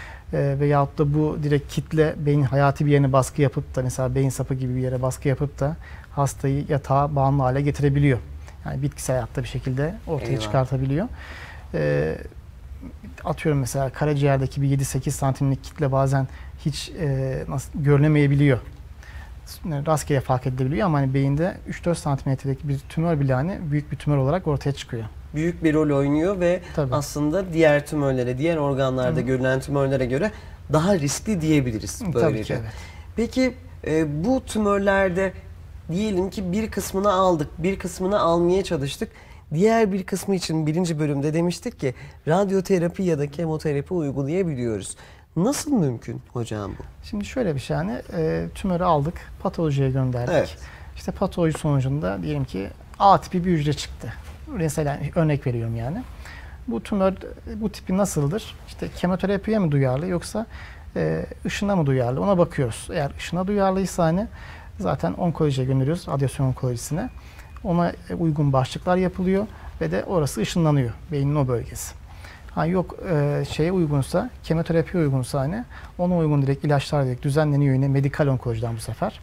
E, veyahut da bu direkt kitle beynin hayati bir yerine baskı yapıp da mesela beyin sapı gibi bir yere baskı yapıp da hastayı yatağa bağımlı hale getirebiliyor. Yani bitkisel hayatta bir şekilde ortaya Eyvah. çıkartabiliyor. E, atıyorum mesela karaciğerdeki bir yedi sekiz santimlik kitle bazen hiç e, nasıl görünemeyebiliyor. Yani rastgele fark edilebiliyor ama hani beyinde üç dört santimetredeki bir tümör bile hani büyük bir tümör olarak ortaya çıkıyor. Büyük bir rol oynuyor ve Tabii. aslında diğer tümörlere, diğer organlarda Hı-hı. görülen tümörlere göre daha riskli diyebiliriz böylece. Tabii ki, evet. Peki e, bu tümörlerde diyelim ki bir kısmını aldık, bir kısmını almaya çalıştık. Diğer bir kısmı için birinci bölümde demiştik ki radyoterapi ya da kemoterapi uygulayabiliyoruz. Nasıl mümkün hocam bu? Şimdi şöyle bir şey hani e, tümörü aldık, patolojiye gönderdik. Evet. İşte patoloji sonucunda diyelim ki A tipi bir hücre çıktı. Mesela örnek veriyorum yani. Bu tümör bu tipi nasıldır? İşte kemoterapiye mi duyarlı yoksa e, ışına mı duyarlı? Ona bakıyoruz. Eğer ışına duyarlıysa hani zaten onkolojiye gönderiyoruz, radyasyon onkolojisine. Ona uygun başlıklar yapılıyor ve de orası ışınlanıyor, beynin o bölgesi. Ha yok e, şeye uygunsa, kemoterapi uygunsa hani ona uygun direkt ilaçlar direkt düzenleniyor yine medikal onkolojiden bu sefer.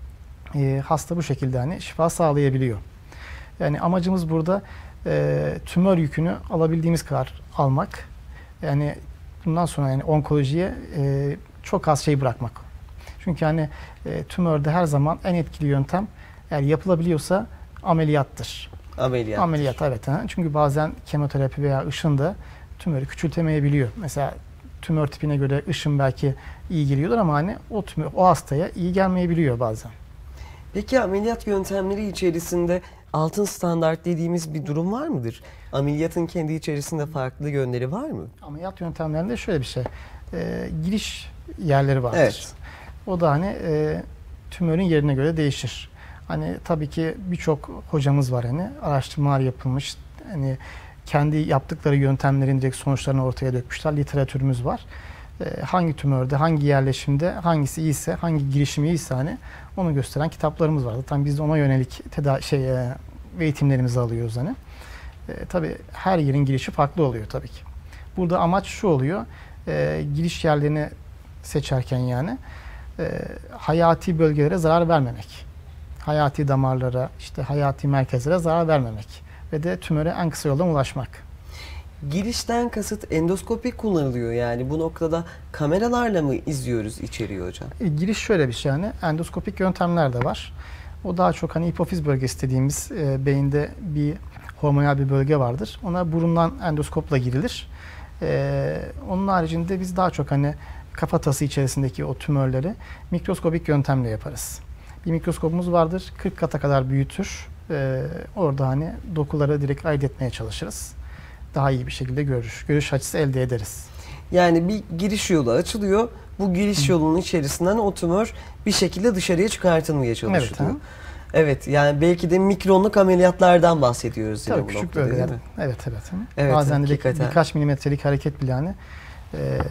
E, hasta bu şekilde hani şifa sağlayabiliyor. Yani amacımız burada e, tümör yükünü alabildiğimiz kadar almak. Yani bundan sonra yani onkolojiye e, çok az şey bırakmak. Çünkü hani e, tümörde her zaman en etkili yöntem eğer yapılabiliyorsa ameliyattır. Ameliyat. Ameliyat evet. Ha. Çünkü bazen kemoterapi veya ışın da tümörü küçültemeyebiliyor. Mesela tümör tipine göre ışın belki iyi geliyordur ama hani o tümör, o hastaya iyi gelmeyebiliyor bazen. Peki ameliyat yöntemleri içerisinde altın standart dediğimiz bir durum var mıdır? Ameliyatın kendi içerisinde farklı yönleri var mı? Ameliyat yöntemlerinde şöyle bir şey. E, giriş yerleri vardır. Evet. O da hani e, tümörün yerine göre değişir. Hani tabii ki birçok hocamız var hani araştırmalar yapılmış. Hani kendi yaptıkları yöntemlerin direkt sonuçlarını ortaya dökmüşler. Literatürümüz var. E, hangi tümörde, hangi yerleşimde, hangisi iyiyse, hangi girişimi iyiyse hani onu gösteren kitaplarımız var. Zaten biz de ona yönelik teda şey e, eğitimlerimizi alıyoruz hani. E, tabii her yerin girişi farklı oluyor tabii ki. Burada amaç şu oluyor. E, giriş yerlerini seçerken yani e, hayati bölgelere zarar vermemek. Hayati damarlara, işte hayati merkezlere zarar vermemek ve de tümöre en kısa yoldan ulaşmak. Girişten kasıt endoskopi kullanılıyor, yani bu noktada kameralarla mı izliyoruz içeriği hocam? E, giriş şöyle bir şey yani endoskopik yöntemler de var. O daha çok hani hipofiz bölgesi dediğimiz e, beyinde bir hormonal bir bölge vardır. Ona burundan endoskopla girilir. E, onun haricinde biz daha çok hani kafatası içerisindeki o tümörleri mikroskopik yöntemle yaparız. Bir mikroskopumuz vardır. kırk kata kadar büyütür. Ee, orada hani dokuları direkt ayırt etmeye çalışırız. Daha iyi bir şekilde görür. Görüş açısı elde ederiz. Yani bir giriş yolu açılıyor. Bu giriş yolunun içerisinden o tümör bir şekilde dışarıya çıkartılmaya çalışılıyor. Evet, evet, yani belki de mikronluk ameliyatlardan bahsediyoruz. Tabii bu küçük noktada, bölgeler. değil mi? Evet evet. Evet, bazen de hakikaten. birkaç milimetrelik hareket bile hani e,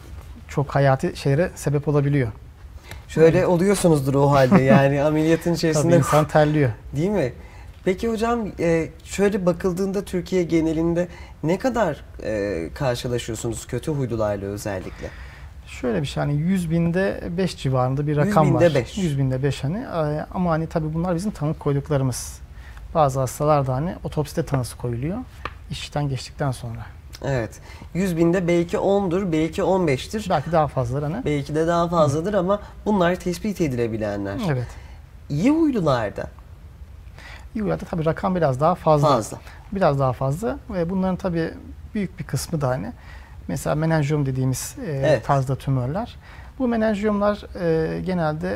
çok hayati şeylere sebep olabiliyor. Şöyle evet. oluyorsunuzdur o halde yani ameliyatın içerisinde. Tabii insan terliyor. Değil mi? Peki hocam şöyle bakıldığında Türkiye genelinde ne kadar karşılaşıyorsunuz kötü huylularla özellikle? Şöyle bir şey hani yüz binde beş civarında bir rakam yüz var. binde beş. yüz binde beş hani ama hani tabii bunlar bizim tanı koyduklarımız. Bazı hastalarda hani otopside tanısı koyuluyor işten geçtikten sonra. Evet. yüz binde belki ondur, belki on beştir. Belki daha fazladır hani. Belki de daha fazladır. Hı. Ama bunlar tespit edilebilenler. Evet. İyi huylularda? İyi huylularda tabii rakam biraz daha fazla. Fazla. Biraz daha fazla ve bunların tabii büyük bir kısmı da hani mesela menenjiyom dediğimiz e, evet. tarzda tümörler. Bu menenjiyomlar e, genelde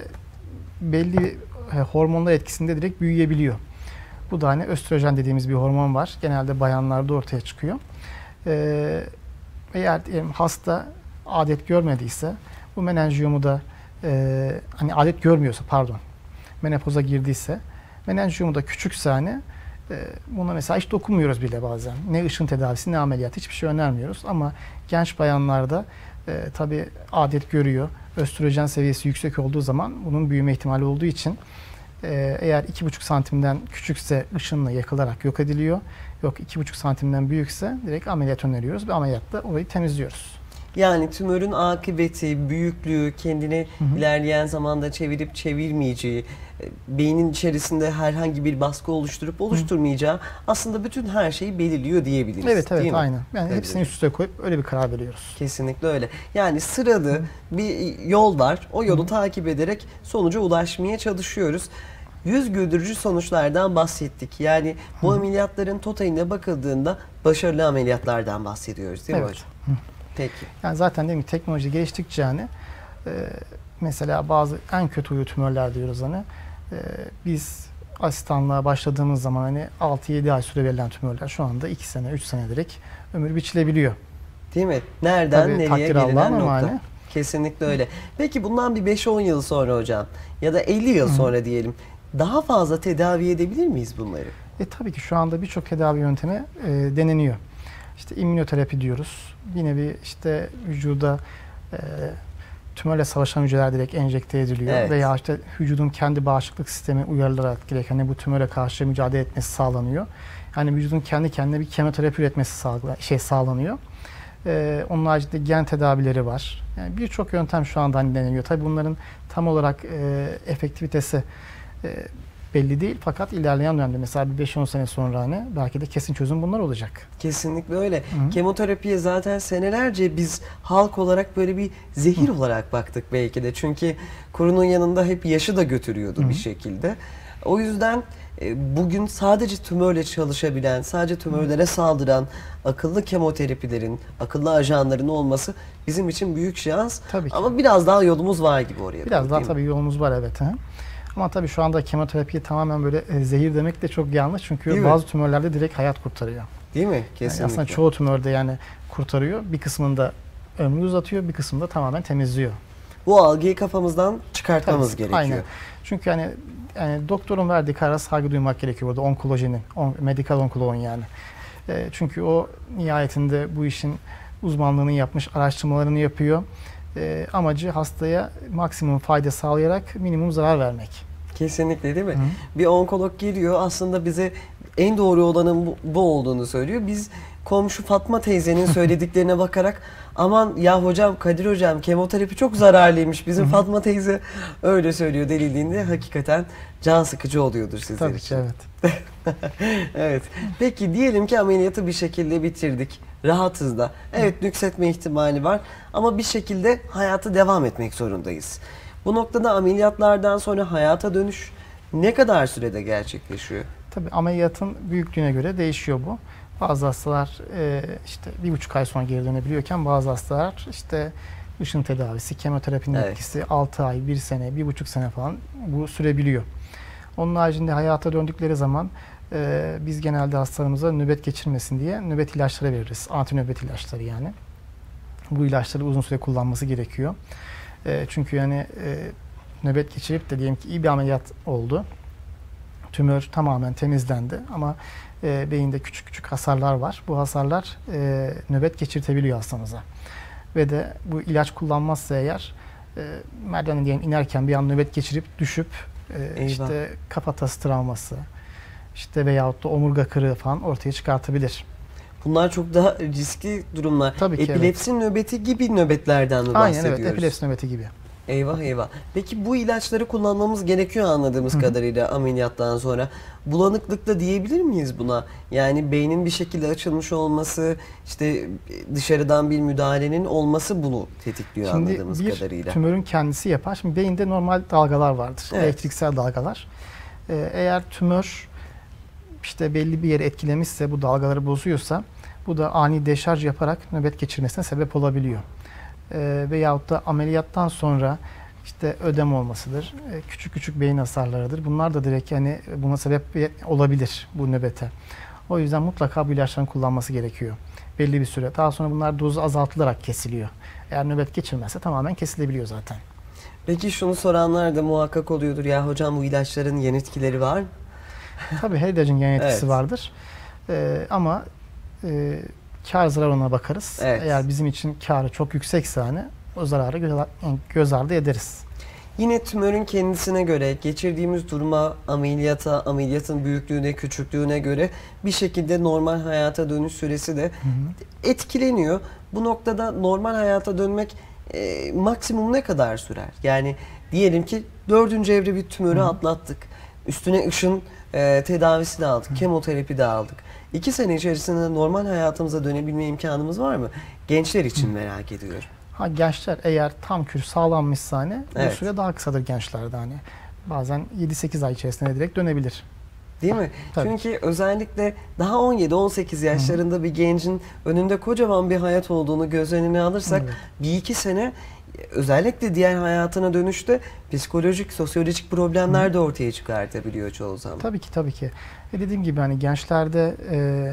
belli e, hormonlar etkisinde direkt büyüyebiliyor. Bu da hani östrojen dediğimiz bir hormon var. Genelde bayanlarda ortaya çıkıyor. Ee, eğer diyelim hasta adet görmediyse bu menenjiyomu da e, hani adet görmüyorsa pardon menopoza girdiyse menenjiyomu da küçükse hani e, buna mesela hiç dokunmuyoruz bile bazen. Ne ışın tedavisi ne ameliyat hiçbir şey önermiyoruz ama genç bayanlarda e, tabii adet görüyor. Östrojen seviyesi yüksek olduğu zaman bunun büyüme ihtimali olduğu için e, eğer iki buçuk santimden küçükse ışınla yakılarak yok ediliyor. Yok iki buçuk santimden büyükse direkt ameliyat öneriyoruz ve ameliyatta orayı temizliyoruz. Yani tümörün akıbeti, büyüklüğü, kendini hı hı. ilerleyen zamanda çevirip çevirmeyeceği, beynin içerisinde herhangi bir baskı oluşturup oluşturmayacağı hı. aslında bütün her şeyi belirliyor diyebiliriz. Evet evet değil aynen. Mi? Yani evet. hepsini üst üste koyup öyle bir karar veriyoruz. Kesinlikle öyle. Yani sıralı hı. bir yol var. O yolu hı. takip ederek sonuca ulaşmaya çalışıyoruz. Yüz güldürücü sonuçlardan bahsettik. Yani bu Hı. ameliyatların totaline bakıldığında başarılı ameliyatlardan bahsediyoruz değil mi evet. hocam? Hı. Peki. Yani zaten değil mi teknoloji geliştikçe hani e, mesela bazı en kötü huyu tümörler diyoruz hani e, biz asistanlığa başladığımız zaman hani altı yedi ay süre verilen tümörler şu anda iki sene üç sene direkt ömür biçilebiliyor. Değil mi? Nereden Tabii, nereye gelinen nokta. Hani. Kesinlikle öyle. Peki bundan bir beş on yıl sonra hocam ya da elli yıl Hı. sonra diyelim daha fazla tedavi edebilir miyiz bunları? E tabii ki şu anda birçok tedavi yöntemi e, deneniyor. İşte immünoterapi diyoruz. Bir nevi işte vücuda e, tümörle savaşan hücreler direkt enjekte ediliyor. Evet. Veya işte vücudun kendi bağışıklık sistemi uyarılarak direkt hani bu tümöre karşı mücadele etmesi sağlanıyor. Yani vücudun kendi kendine bir kemoterapi üretmesi sağ, şey sağlanıyor. Ee, onun haricinde gen tedavileri var. Yani birçok yöntem şu anda hani deneniyor. Tabii bunların tam olarak e, efektivitesi e, belli değil. Fakat ilerleyen dönemde mesela bir beş on sene sonra hani belki de kesin çözüm bunlar olacak. Kesinlikle öyle. Hı. Kemoterapiye zaten senelerce biz halk olarak böyle bir zehir Hı. olarak baktık belki de. Çünkü kurunun yanında hep yaşı da götürüyordu Hı. bir şekilde. O yüzden bugün sadece tümörle çalışabilen, sadece tümörlere saldıran akıllı kemoterapilerin, akıllı ajanların olması bizim için büyük şans. Tabii ki. Ama biraz daha yolumuz var gibi oraya. Biraz doğru, daha tabii yolumuz var, evet. He. Ama tabii şu anda kemoterapiyi tamamen böyle e, zehir demek de çok yanlış. Çünkü değil bazı mi? tümörlerde direkt hayat kurtarıyor. Değil mi? Kesinlikle. Yani aslında çoğu tümörde yani kurtarıyor. Bir kısmında ömrü uzatıyor, bir kısmında tamamen temizliyor. Bu algıyı kafamızdan çıkartmamız tabii, gerekiyor. Aynen. Çünkü hani yani doktorun verdiği karara saygı duymak gerekiyor burada, onkolojinin, on, medikal onkoloğun yani. E, çünkü o nihayetinde bu işin uzmanlığını yapmış, araştırmalarını yapıyor. E, amacı hastaya maksimum fayda sağlayarak minimum zarar vermek. Kesinlikle, değil mi? Hı. Bir onkolog geliyor, aslında bize en doğru olanın bu, bu olduğunu söylüyor. Biz komşu Fatma teyzenin söylediklerine bakarak aman ya hocam, Kadir hocam, kemoterapi çok zararlıymış, bizim Hı. Fatma teyze öyle söylüyor denildiğinde hakikaten can sıkıcı oluyordur sizler Tabii için. Ki, evet. Evet. Peki diyelim ki ameliyatı bir şekilde bitirdik. Rahatız da. Evet, nüksetme ihtimali var ama bir şekilde hayata devam etmek zorundayız. Bu noktada ameliyatlardan sonra hayata dönüş ne kadar sürede gerçekleşiyor? Tabii ameliyatın büyüklüğüne göre değişiyor bu. Bazı hastalar e, işte bir buçuk ay sonra geri dönebiliyorken bazı hastalar işte ışın tedavisi, kemoterapinin evet. etkisi altı ay, bir sene, bir buçuk sene falan bu sürebiliyor. Onun haricinde hayata döndükleri zaman e, biz genelde hastalarımıza nöbet geçirmesin diye nöbet ilaçları veririz. Antinöbet ilaçları yani. Bu ilaçları uzun süre kullanması gerekiyor. E, çünkü yani e, nöbet geçirip de diyelim ki iyi bir ameliyat oldu. Tümör tamamen temizlendi ama e, beyinde küçük küçük hasarlar var. Bu hasarlar e, nöbet geçirtebiliyor hastamıza. Ve de bu ilaç kullanmazsa eğer e, merdivenden diyelim inerken bir an nöbet geçirip düşüp e, işte kafatası travması işte veyahut da omurga kırığı falan ortaya çıkartabilir. Bunlar çok daha riskli durumlar. Tabii ki, epilepsi evet. nöbeti gibi nöbetlerden mi bahsediyoruz? Aynen, evet, epilepsi nöbeti gibi. Eyvah eyvah. Peki bu ilaçları kullanmamız gerekiyor anladığımız Hı-hı. kadarıyla ameliyattan sonra. Bulanıklıkla diyebilir miyiz buna? Yani beynin bir şekilde açılmış olması, işte dışarıdan bir müdahalenin olması bunu tetikliyor Şimdi anladığımız kadarıyla. Şimdi bir tümörün kendisi yapar. Şimdi beyinde normal dalgalar vardır. Evet. Elektriksel dalgalar. Ee, eğer tümör işte belli bir yeri etkilemişse, bu dalgaları bozuyorsa bu da ani deşarj yaparak nöbet geçirmesine sebep olabiliyor. E, veyahut da ameliyattan sonra işte ödem olmasıdır, e, küçük küçük beyin hasarlarıdır. Bunlar da direkt yani buna sebep olabilir bu nöbete. O yüzden mutlaka bu ilaçların kullanması gerekiyor belli bir süre. Daha sonra bunlar dozu azaltılarak kesiliyor. Eğer nöbet geçirmezse tamamen kesilebiliyor zaten. Peki şunu soranlar da muhakkak oluyordur, ya hocam bu ilaçların yan etkileri var mı? Tabii her ilacın yan etkisi evet. vardır. E, ama e, kar zarar ona bakarız. Evet. Eğer bizim için karı çok yüksekse hani o zararı göz, göz ardı ederiz. Yine tümörün kendisine göre, geçirdiğimiz duruma, ameliyata, ameliyatın büyüklüğüne, küçüklüğüne göre bir şekilde normal hayata dönüş süresi de hı hı. etkileniyor. Bu noktada normal hayata dönmek e, maksimum ne kadar sürer? Yani diyelim ki dördüncü evre bir tümörü hı hı. atlattık. Üstüne ışın e, tedavisi de aldık, hı. kemoterapi de aldık. İki sene içerisinde normal hayatımıza dönebilme imkanımız var mı? Gençler için merak ediyorum. Ha, gençler eğer tam kür sağlanmışsa hani evet. bu süre daha kısadır gençlerde hani. Bazen yedi sekiz ay içerisinde direkt dönebilir. Değil mi? Tabii. Çünkü özellikle daha on yedi on sekiz yaşlarında Hı-hı. bir gencin önünde kocaman bir hayat olduğunu göz önüne alırsak evet. bir iki sene özellikle diğer hayatına dönüşte psikolojik, sosyolojik problemler Hı-hı. de ortaya çıkartabiliyor çoğu zaman. Tabii ki tabii ki. E dediğim gibi hani gençlerde e,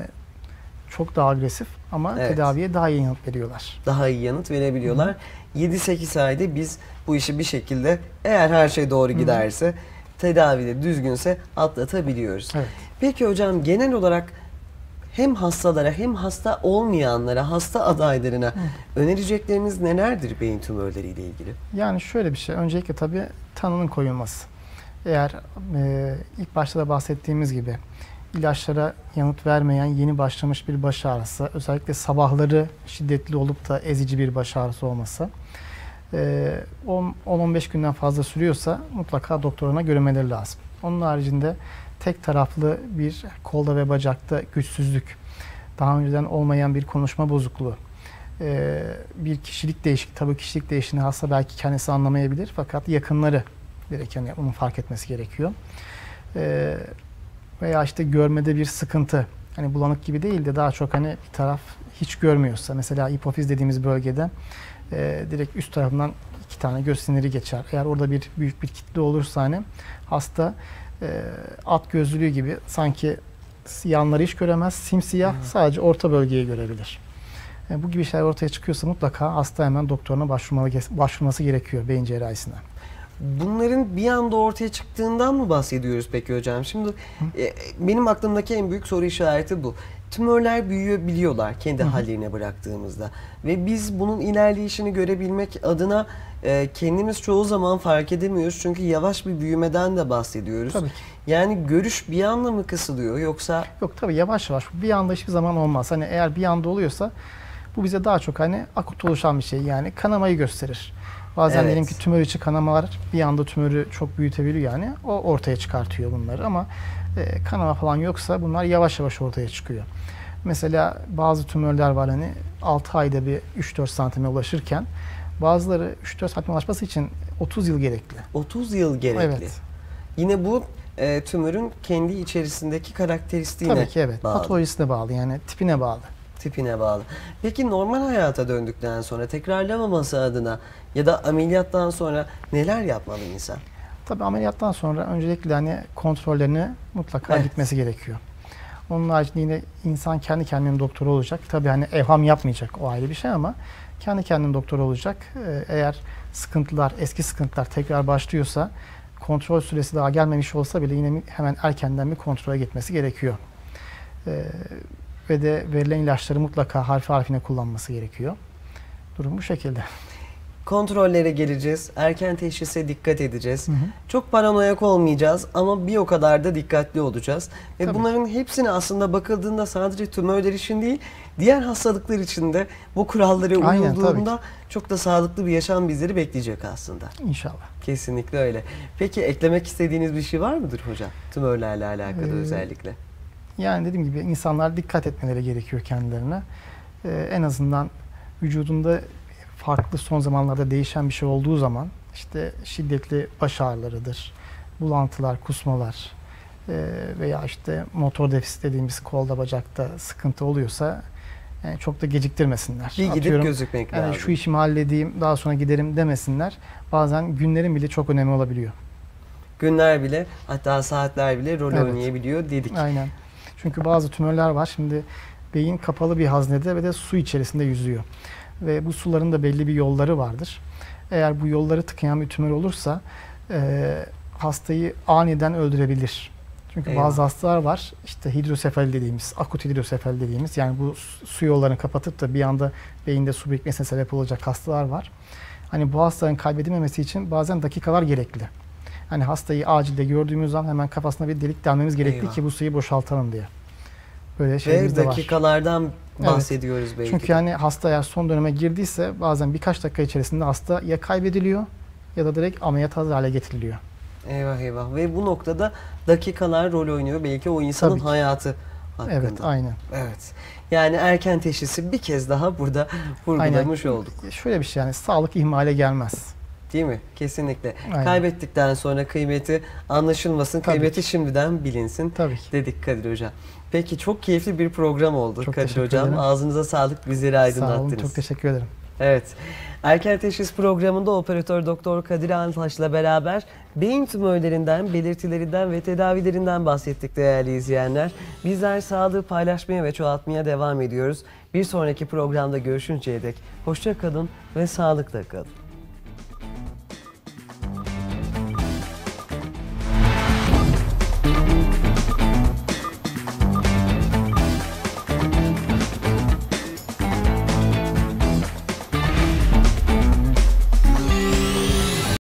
çok daha agresif ama evet. tedaviye daha iyi yanıt veriyorlar. Daha iyi yanıt verebiliyorlar. yedi sekiz ayda biz bu işi bir şekilde eğer her şey doğru giderse, Hı. tedavide düzgünse atlatabiliyoruz. Evet. Peki hocam genel olarak hem hastalara hem hasta olmayanlara, hasta adaylarına Hı. önerecekleriniz nelerdir beyin tümörleriyle ilgili? Yani şöyle bir şey. Öncelikle tabii tanının koyulması. Eğer e, ilk başta da bahsettiğimiz gibi ilaçlara yanıt vermeyen yeni başlamış bir baş ağrısı, özellikle sabahları şiddetli olup da ezici bir baş ağrısı olması, on on beş günden fazla sürüyorsa mutlaka doktoruna görünmeleri lazım. Onun haricinde tek taraflı bir kolda ve bacakta güçsüzlük, daha önceden olmayan bir konuşma bozukluğu, e, bir kişilik değişikliği. Tabii kişilik değişikliğini hasta belki kendisi anlamayabilir fakat yakınları direkt yani onun fark etmesi gerekiyor. E, veya işte görmede bir sıkıntı. Hani bulanık gibi değil de daha çok hani bir taraf hiç görmüyorsa, mesela hipofiz dediğimiz bölgede e, direkt üst tarafından iki tane göz siniri geçer. Eğer orada bir büyük bir kitle olursa hani hasta e, at gözlülüğü gibi sanki yanları hiç göremez, simsiyah, hmm. sadece orta bölgeyi görebilir. E, bu gibi şeyler ortaya çıkıyorsa mutlaka hasta hemen doktoruna başvurmalı, başvurması gerekiyor beyin cerrahisine. Bunların bir anda ortaya çıktığından mı bahsediyoruz peki hocam? Şimdi e, benim aklımdaki en büyük soru işareti bu. Tümörler büyüyebiliyorlar kendi Hı. hallerine bıraktığımızda ve biz bunun ilerleyişini görebilmek adına e, kendimiz çoğu zaman fark edemiyoruz çünkü yavaş bir büyümeden de bahsediyoruz. Tabii ki. Yani görüş bir anda mı kısılıyor yoksa? Yok tabii yavaş yavaş, bir anda hiçbir zaman olmaz. Hani eğer bir anda oluyorsa bu bize daha çok hani akut oluşan bir şey, yani kanamayı gösterir. Bazen evet. diyelim ki tümör içi kanamalar bir anda tümörü çok büyütebiliyor, yani o ortaya çıkartıyor bunları, ama e, kanama falan yoksa bunlar yavaş yavaş ortaya çıkıyor. Mesela bazı tümörler var hani altı ayda bir üç dört santime ulaşırken bazıları üç dört santime ulaşması için otuz yıl gerekli. otuz yıl gerekli. Evet. Yine bu e, tümörün kendi içerisindeki karakteristiğine Tabii ki evet. bağlı. Patolojisine bağlı, yani tipine bağlı. Tipine bağlı. Peki normal hayata döndükten sonra tekrarlamaması adına ya da ameliyattan sonra neler yapmalı insan? Tabii ameliyattan sonra öncelikle hani kontrollerini mutlaka evet. gitmesi gerekiyor. Onun haricinde yine insan kendi kendinin doktoru olacak. Tabii hani evham yapmayacak, o ayrı bir şey, ama kendi kendinin doktoru olacak. Eğer sıkıntılar, eski sıkıntılar tekrar başlıyorsa, kontrol süresi daha gelmemiş olsa bile yine hemen erkenden bir kontrole gitmesi gerekiyor. Ee, ve de verilen ilaçları mutlaka harfi harfine kullanması gerekiyor. Durum bu şekilde. Kontrollere geleceğiz. Erken teşhise dikkat edeceğiz. Hı hı. Çok paranoyak olmayacağız ama bir o kadar da dikkatli olacağız. Ve Tabii. bunların hepsini aslında bakıldığında sadece tümörler için değil, diğer hastalıklar için de bu kurallara uyulduğunda çok da sağlıklı bir yaşam bizleri bekleyecek aslında. İnşallah. Kesinlikle öyle. Peki eklemek istediğiniz bir şey var mıdır hocam? Tümörlerle alakalı ee, özellikle. Yani dediğim gibi insanlar dikkat etmeleri gerekiyor kendilerine. Ee, en azından vücudunda farklı son zamanlarda değişen bir şey olduğu zaman, işte şiddetli baş ağrılarıdır, bulantılar, kusmalar e, veya işte motor defisit dediğimiz kolda bacakta sıkıntı oluyorsa yani çok da geciktirmesinler. Bir gidip Atıyorum, gözükmek yani lazım. Şu işimi halledeyim, daha sonra giderim demesinler. Bazen günlerin bile çok önemli olabiliyor. Günler bile, hatta saatler bile rol evet. oynayabiliyor dedik. Aynen. Çünkü bazı tümörler var. Şimdi beyin kapalı bir haznede ve de su içerisinde yüzüyor. Ve bu suların da belli bir yolları vardır. Eğer bu yolları tıkayan bir tümör olursa e, hastayı aniden öldürebilir. Çünkü Eyvallah. bazı hastalar var, işte hidrosefali dediğimiz, akut hidrosefali dediğimiz, yani bu su yollarını kapatıp da bir anda beyinde su birikmesine sebep olacak hastalar var. Hani bu hastaların kaybedilmemesi için bazen dakikalar gerekli. Hani hastayı acilde gördüğümüz zaman hemen kafasına bir delik delmemiz gerekli Eyvallah. ki bu suyu boşaltalım diye. Böyle şeylerimiz de var. Ve dakikalardan bahsediyoruz evet. belki. Çünkü yani hasta eğer son döneme girdiyse bazen birkaç dakika içerisinde hasta ya kaybediliyor ya da direkt ameliyat hazır hale getiriliyor. Eyvah eyvah. Ve bu noktada dakikalar rol oynuyor belki o insanın hayatı hakkında. Evet, aynen. Evet. Yani erken teşhisi bir kez daha burada vurgulamış aynen. olduk. Şöyle bir şey, yani sağlık ihmale gelmez. Değil mi? Kesinlikle. Aynen. Kaybettikten sonra kıymeti anlaşılmasın, Tabii kıymeti ki. şimdiden bilinsin Tabii ki. dedik Kadir Hocam. Peki çok keyifli bir program oldu çok Kadir Hocam. Ederim. Ağzınıza sağlık, bizleri aydınlattınız. Sağ olun, çok teşekkür ederim. Evet. Erken Teşhis programında operatör doktor Kadir Antaş'la beraber beyin tümörlerinden, belirtilerinden ve tedavilerinden bahsettik değerli izleyenler. Bizler sağlığı paylaşmaya ve çoğaltmaya devam ediyoruz. Bir sonraki programda görüşünceye dek hoşça kalın ve sağlıkla kalın.